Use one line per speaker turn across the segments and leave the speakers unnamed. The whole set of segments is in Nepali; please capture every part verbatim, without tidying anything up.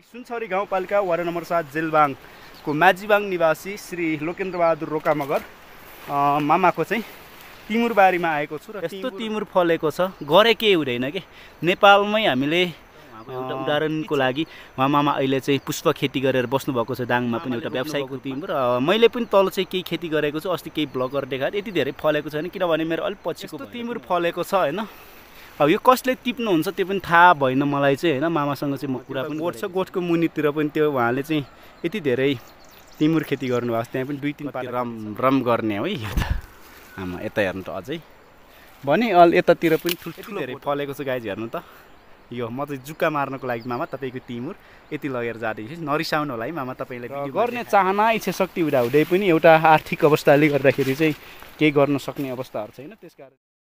सुनसरी गाउँपालिका वार्ड नम्बर सात जेलबाङको माझीबाङ निवासी श्री लोकेन्द्र बहादुर रोका मगर मामाको चाहिँ तिमुर बारीमा आएको छु र यस्तो तिमुर फलेको छ गरे के हुँदैन के नेपालमै हामीले एउटा उदाहरणको लागि उहाँ मामा अहिले चाहिँ पुष्प खेती गरेर बस्नुभएको छ दाङमा पनि एउटा व्यावसायिक तिमुर मैले पनि तल चाहिँ केही खेती गरेको छु अस्ति केही ब्लगर देखाएर यति धेरै फलेको छैन किनभने मेरो अलिक पछिको तिमुर फलेको छ हैन अब यो कसले टिप्नुहुन्छ त्यो पनि थाहा भएन मलाई चाहिँ हैन मामासँग चाहिँ म कुरा पनि गोठ छ गोठको मुनितिर पनि त्यो उहाँले चाहिँ यति धेरै तिमुर खेती गर्नुभएको छ त्यहाँ पनि दुई तिन पात रम रम गर्ने हो यो त आमा यता हेर्नु त अझै भने अल यतातिर पनि ठुल्ठुलो धेरै फलेको छ गाइज हेर्नु त यो म चाहिँ जुका मार्नको लागि मामा तपाईँको तिमुर यति लगेर जाँदैछु नरिसाउनु होला है मामा तपाईँलाई गर्ने चाहना इच्छा शक्ति हुँदा हुँदै पनि एउटा आर्थिक अवस्थाले गर्दाखेरि चाहिँ केही गर्न सक्ने अवस्थाहरू छैन त्यसकारण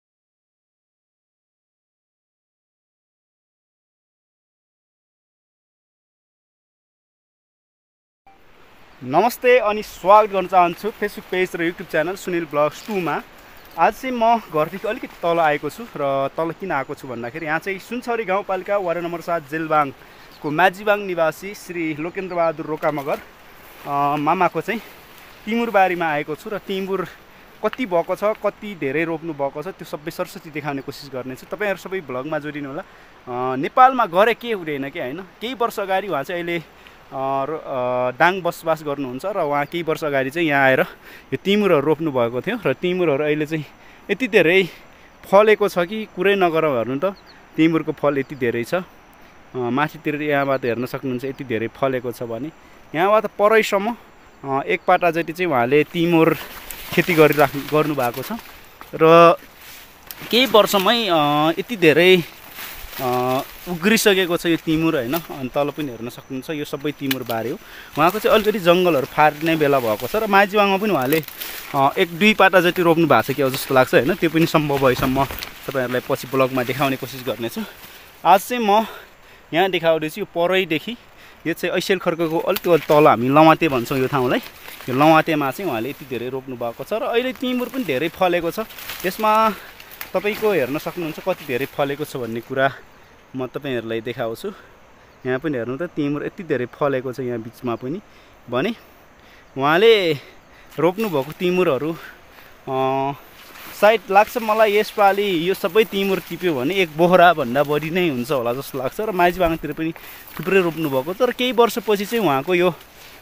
नमस्ते अनि स्वागत गर्न चाहन्छु फेसबुक पेज र युट्युब च्यानल सुनिल ब्लग्स टूमा। आज चाहिँ म घरदेखि अलिकति तल आएको छु र तल किन आएको छु भन्दाखेरि यहाँ चाहिँ सुनसरी गाउँपालिका वार्ड नम्बर सात जेलबाङको माझीबाङ निवासी श्री लोकेन्द्र बहादुर रोका मगर मामाको चाहिँ तिमुर बारीमा आएको छु र तिमुर कति भएको छ कति धेरै रोप्नु भएको छ त्यो सबै सरस्वती देखाउने कोसिस गर्नेछु। तपाईँहरू सबै भ्लगमा जोडिनु होला। नेपालमा गरे के हुँदैन कि होइन केही वर्ष अगाडि उहाँ चाहिँ अहिले दाङ बसोबास गर्नुहुन्छ र उहाँ केही वर्ष अगाडि चाहिँ यहाँ आएर यो तिमुरहरू रोप्नु भएको थियो र तिमुरहरू अहिले चाहिँ यति धेरै फलेको छ कि कुरै नगर हेर्नु त तिमुरको फल यति धेरै छ। माथितिर यहाँबाट हेर्न सक्नुहुन्छ यति धेरै फलेको छ भने यहाँबाट परैसम्म एक पाटा जति चाहिँ उहाँले तिमुर खेती गरिराख्नु गर्नुभएको छ र केही वर्षमै यति धेरै उग्रिसकेको छ यो तिमुर होइन। अनि तल पनि हेर्न सक्नुहुन्छ यो सबै तिमुर बारी हो। उहाँको चाहिँ अलिकति जङ्गलहरू फाट्ने बेला भएको छ र माझीबाङमा पनि उहाँले एक दुई पाटा जति रोप्नु भएको छ कि जस्तो लाग्छ होइन। त्यो पनि सम्भव भएसम्म तपाईँहरूलाई पछि ब्लगमा देखाउने कोसिस गर्नेछु। आज चाहिँ म यहाँ देखाउँदैछु यो परैदेखि यो चाहिँ ऐसेल खर्कको अलिक तल हामी लवाते भन्छौँ यो ठाउँलाई। यो लवातेमा चाहिँ उहाँले यति धेरै रोप्नु भएको छ र अहिले तिमुर पनि धेरै फलेको छ। त्यसमा तपाईँको हेर्न सक्नुहुन्छ कति धेरै फलेको छ भन्ने कुरा म तपाईँहरूलाई देखाउँछु। यहाँ पनि हेर्नु त तिमुर यति धेरै फलेको छ यहाँ बिचमा पनि भने उहाँले रोप्नुभएको तिमुरहरू सायद लाग्छ मलाई यसपालि यो सबै तिमुर टिप्यो भने एक बोहराभन्दा बढी नै हुन्छ होला जस्तो लाग्छ र माझीबाङतिर पनि थुप्रै रोप्नुभएको तर केही वर्षपछि चाहिँ उहाँको यो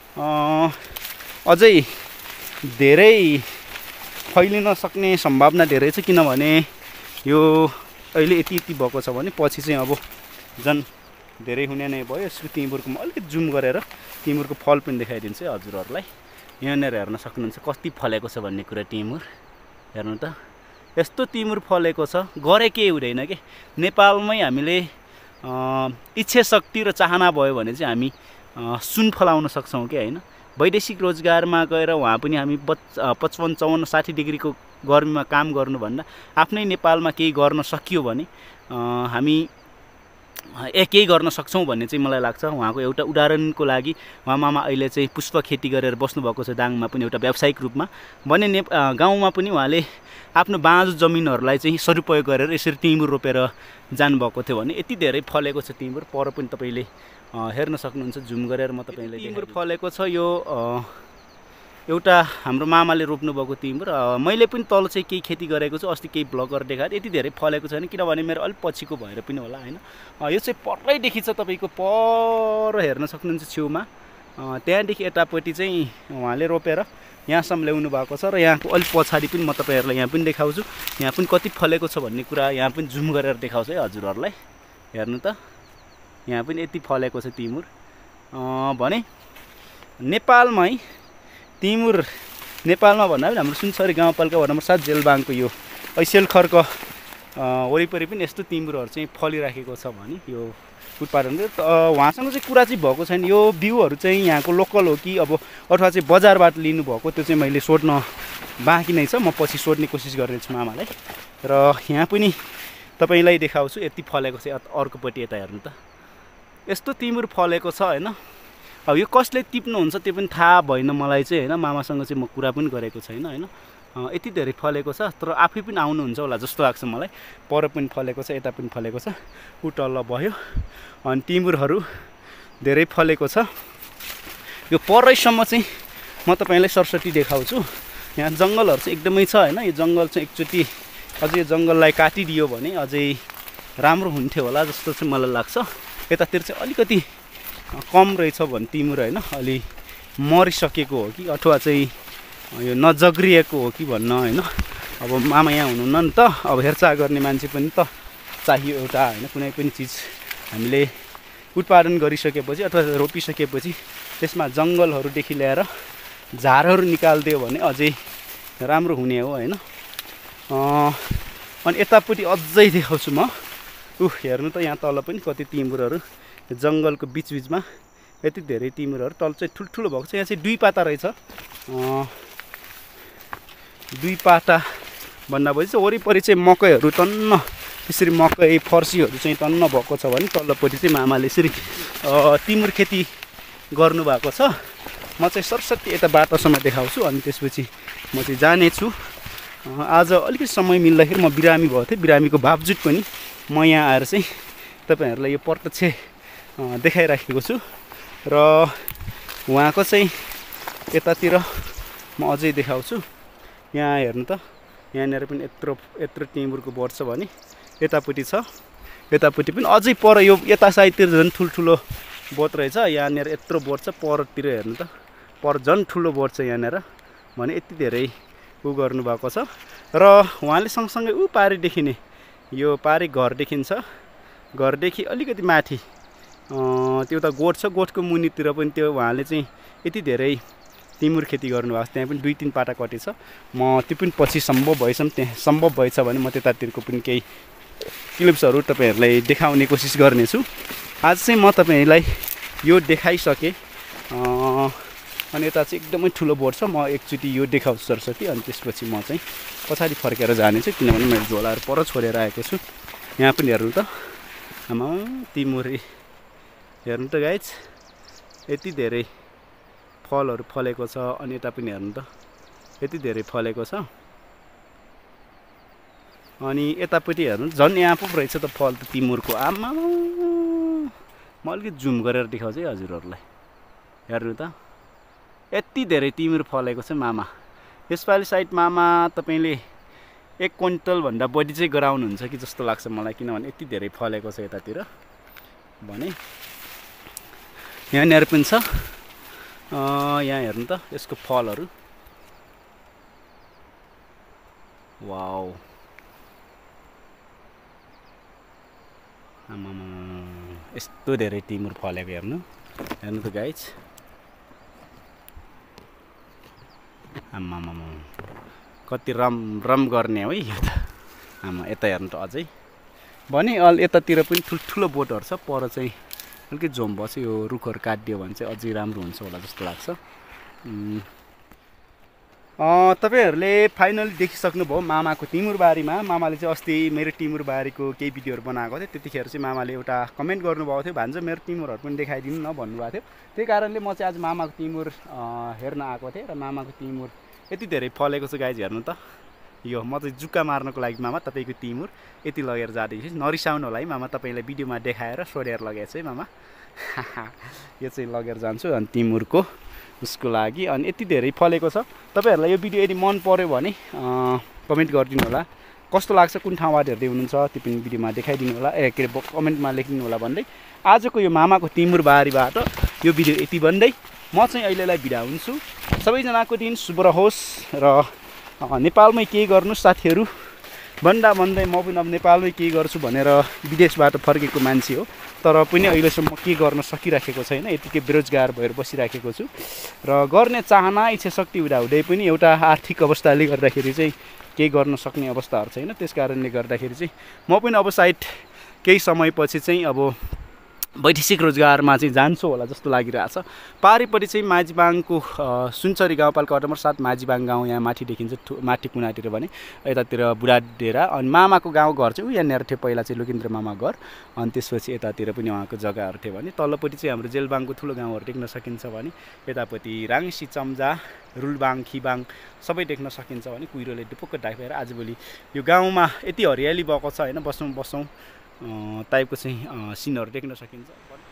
अझै धेरै फैलिन सक्ने सम्भावना धेरै छ किनभने यो अहिले यति यति भएको छ भने पछि चाहिँ अब झन् धेरै हुने नै भयो। यसको तिमुरको म अलिकति जुम गरेर तिमुरको फल पनि देखाइदिन्छु है हजुरहरूलाई। यहाँनिर हेर्न सक्नुहुन्छ कति फलेको छ भन्ने कुरा तिमुर हेर्नु त यस्तो तिमुर फलेको छ गरे के हुँदैन के नेपालमै हामीले इच्छा शक्ति र चाहना भयो भने चाहिँ हामी सुन फलाउन सक्छौँ कि होइन। वैदेशिक रोजगारमा गएर उहाँ पनि हामी पचपन्न चौवन्न साठी डिग्रीको गर्मीमा काम गर्नुभन्दा आफ्नै नेपालमा केही गर्न सकियो भने हामी ए केही गर्न सक्छौँ भन्ने चाहिँ मलाई लाग्छ। उहाँको एउटा उदाहरणको लागि उहाँ मामा अहिले चाहिँ पुष्प खेती गरेर बस्नुभएको छ दाङमा पनि एउटा व्यावसायिक रूपमा भने ने गाउँमा पनि उहाँले आफ्नो बाँझो जमिनहरूलाई चाहिँ सदुपयोग गरेर यसरी तिमुर रोपेर जानुभएको थियो भने यति धेरै फलेको छ तिमुर। पर पनि तपाईँले हेर्न सक्नुहुन्छ जुम गरेर म तपाईँले तिमुर फलेको छ। यो एउटा हाम्रो मामाले रोप्नुभएको तिमुर मैले पनि तल चाहिँ केही खेती गरेको छु अस्ति केही ब्लगर देखाएर यति धेरै फलेको छैन किनभने मेरो अलिक पछिको भएर पनि होला होइन। यो चाहिँ परैदेखि छ तपाईँको पर हेर्न सक्नुहुन्छ छेउमा त्यहाँदेखि यतापट्टि चाहिँ उहाँले रोपेर यहाँसम्म ल्याउनु भएको छ र यहाँको अलिक पछाडि पनि म तपाईँहरूलाई यहाँ पनि देखाउँछु। यहाँ पनि कति फलेको छ भन्ने कुरा यहाँ पनि जुम गरेर देखाउँछु है हजुरहरूलाई। हेर्नु त यहाँ पनि यति फलेको छ तिमुर भने नेपालमै तिमुर नेपालमा भन्दा पनि हाम्रो सुनसरी गाउँपालिका वार्ड नम्बर सात जेलबाङको यो ऐसेल खर्क वरिपरि पनि यस्तो तिमुरहरू चाहिँ फलिराखेको छ भने यो उत्पादन उहाँसँग चाहिँ कुरा चाहिँ भएको छैन। यो बिउहरू चाहिँ यहाँको लोकल हो कि अब अथवा चाहिँ बजारबाट लिनुभएको त्यो चाहिँ मैले सोध्न बाँकी नै छ। म पछि सोध्ने कोसिस गर्नेछु मामालाई र यहाँ पनि तपाईँलाई देखाउँछु यति फलेको छ अर्कोपट्टि यता हेर्नु त यस्तो तिमुर फलेको छ होइन। अब यो कसले टिप्नुहुन्छ त्यो पनि थाहा भएन मलाई चाहिँ होइन। मामासँग चाहिँ म कुरा पनि गरेको छैन होइन। यति धेरै फलेको छ तर आफै पनि आउनुहुन्छ होला जस्तो लाग्छ मलाई। पर पनि फलेको छ यता पनि फलेको छ उ तल भयो अनि तिमुरहरू धेरै फलेको छ। यो परैसम्म चाहिँ म तपाईँलाई सरस्वती देखाउँछु। यहाँ जङ्गलहरू चाहिँ एकदमै छ होइन। यो जङ्गल चाहिँ एकचोटि अझै यो जङ्गललाई काटिदियो भने अझै राम्रो हुन्थ्यो होला जस्तो चाहिँ मलाई लाग्छ। यतातिर चाहिँ अलिकति कम रहेछ भने तिमुर होइन, अलि मरिसकेको हो कि अथवा चाहिँ यो नजग्रिएको हो कि भन्न होइन। अब मामा यहाँ हुनुहुन्न नि त, अब हेरचाह गर्ने मान्छे पनि त चाहियो एउटा होइन। कुनै पनि चिज हामीले उत्पादन गरिसकेपछि अथवा रोपिसकेपछि त्यसमा जङ्गलहरूदेखि ल्याएर झारहरू निकालिदियो भने अझै राम्रो हुने हो होइन। अनि यतापट्टि अझै देखाउँछु म। उह हेर्नु त यहाँ तल पनि कति तिमुरहरू, जङ्गलको बिचबिचमा यति धेरै तिमुरहरू। तल चाहिँ ठुल्ठुलो भएको छ। यहाँ चाहिँ दुई पाता रहेछ। दुई पाता भन्दापछि चाहिँ वरिपरि चाहिँ मकैहरू टन्न त्यसरी मकै फर्सीहरू चाहिँ टन्न भएको छ भने तल्लोपट्टि चाहिँ मामाले यसरी तिमुर खेती गर्नुभएको छ। म चाहिँ सरस्वती यता बाटोसम्म देखाउँछु अनि त्यसपछि म चाहिँ जानेछु। आज अलिकति समय मिल्दाखेरि म बिरामी भएको थिएँ, बिरामीको बावजुद पनि म यहाँ आएर चाहिँ तपाईँहरूलाई यो प्रत्यक्ष देखाइराखेको छु। र उहाँको चाहिँ यतातिर म अझै देखाउँछु। यहाँ हेर्नु त, यहाँनिर पनि यत्रो यत्रो टिमुरको बोट छ भने यतापट्टि छ, यतापट्टि पनि अझै पर यो यता साइडतिर झन् ठुल्ठुलो बोट रहेछ। यहाँनिर यत्रो बोट छ, परतिर हेर्नु त पर झन् ठुलो बोट छ यहाँनिर भने यति धेरै उ गर्नुभएको छ। र उहाँले सँगसँगै ऊ पारिदेखि नै यो पारि घर देखिन्छ, घरदेखि अलिकति माथि त्यो त गोठ छ, गोठको मुनितिर पनि त्यो उहाँले चाहिँ यति धेरै तिमुर खेती गर्नुभएको छ। त्यहाँ पनि दुई तिन पाटा कति छ। म त्यो पनि पछि सम्भव भएसम्म त्यहाँ सम्भव भएछ भने म त्यतातिरको पनि केही क्लिप्सहरू तपाईँहरूलाई देखाउने कोसिस गर्नेछु। आज चाहिँ म तपाईँहरूलाई यो देखाइसकेँ। अनि यता चाहिँ एकदमै ठुलो बोट छ। म एकचोटि यो देखाउँछु सरस्वती, अनि त्यसपछि म चाहिँ पछाडि फर्केर जानेछु, किनभने मैले झोलाहरू पर छोडेर आएको छु। यहाँ पनि हेर्नु त आमा तिमुरे हेर्नु त गाइज यति धेरै फलहरू फलेको छ। अनि यता पनि हेर्नु त यति धेरै फलेको छ। अनि यतापट्टि हेर्नु झन् यहाँ पो रहेछ त फल त तिमुरको। आमा म अलिकति जुम गरेर देखाउँछु है हजुरहरूलाई। हेर्नु त यति धेरै तिमुर फलेको छ मामा। यसपालि साइड मामा तपाईँले एक क्विन्टलभन्दा बढी चाहिँ गराउनुहुन्छ कि जस्तो लाग्छ मलाई, किनभने यति धेरै फलेको छ यतातिर भने। यहाँनिर पनि छ। यहाँ हेर्नु त यसको फलहरू, वाउ आमामा यस्तो धेरै तिमुर फलेको हेर्नु। हेर्नु त गाइज आमामा कति रम रम गर्ने हो है यो त। आमा यता हेर्नु त अझै भने अल यतातिर पनि ठुल्ठुलो बोटहरू छ। पर चाहिँ अलिकति झोम भएछ, यो रुखहरू काटिदियो भने चाहिँ अझै राम्रो हुन्छ होला जस्तो लाग्छ। तपाईँहरूले फाइनली देखिसक्नुभयो मामाको तिमुर बारीमा। मामाले चाहिँ अस्ति मेरो तिमुर बारीको केही भिडियोहरू बनाएको थियो, त्यतिखेर चाहिँ मामाले एउटा कमेन्ट गर्नुभएको थियो, भान्जा मेरो तिमुरहरू पनि देखाइदिनु न भन्नुभएको थियो। त्यही कारणले म चाहिँ आज मामाको तिमुर हेर्न आएको थिएँ र मामाको तिमुर यति धेरै फलेको छ गाइज। हेर्नु त यो म चाहिँ जुक्का मार्नको लागि मामा तपाईँको तिमुर यति लगेर जाँदैछु। नरिसाउनु होला है मामा, तपाईँलाई भिडियोमा देखाएर सोडेर लगेको छु है मामा। यो चाहिँ लगेर जान्छु अनि तिमुरको उसको लागि। अनि यति धेरै फलेको छ। तपाईँहरूलाई यो भिडियो यदि मन पर्यो भने कमेन्ट गरिदिनु होला, कस्तो लाग्छ, कुन ठाउँबाट हेर्दै हुनुहुन्छ त्यो पनि भिडियोमा देखाइदिनु होला, ए के अरे कमेन्टमा लेखिदिनु होला भन्दै आजको यो मामाको तिमुर बारीबाट यो भिडियो यति भन्दै म चाहिँ अहिलेलाई बिदा हुन्छु। सबैजनाको दिन शुभ रहोस् र नेपालमै केही गर्नु साथीहरू भन्दा भन्दै म पनि अब नेपालमै केही गर्छु भनेर विदेशबाट फर्केको मान्छे हो, तर पनि अहिलेसम्म के गर्न सकिराखेको छैन, यतिकै बेरोजगार भएर बसिराखेको छु। र गर्ने चाहना इच्छा शक्ति हुँदाहुँदै पनि एउटा आर्थिक अवस्थाले गर्दाखेरि चाहिँ केही गर्न सक्ने अवस्थाहरू छैन। त्यस कारणले गर्दाखेरि चाहिँ म पनि अब सायद केही समयपछि चाहिँ अब वैदेशिक रोजगारमा चाहिँ जान्छु होला जस्तो लागिरहेछ। पारिपट्टि चाहिँ माझीबाङको सुनचरी गाउँपालिका वडा नम्बर सात माझीबाङ गाउँ यहाँ माथि देखिन्छ, माथि कुनातिर भने यतातिर बुढाडेरा। अनि मामाको गाउँ घर चाहिँ ऊ यहाँनिर थियो पहिला चाहिँ लोकेन्द्र मामा घर। अनि त्यसपछि यतातिर पनि उहाँको जग्गाहरू थियो भने तल्लोपट्टि चाहिँ हाम्रो जेलबाङको ठुलो गाउँहरू देख्न सकिन्छ भने यतापट्टि राङ्सी चम्जा रुलबाङ खिबाङ सबै देख्न सकिन्छ भने कुहिरोले डुपुक्क ढाकेर आजभोलि यो गाउँमा यति हरियाली भएको छ होइन, बसौँ बसौँ टाइपको चाहिँ सिनहरू देख्न सकिन्छ।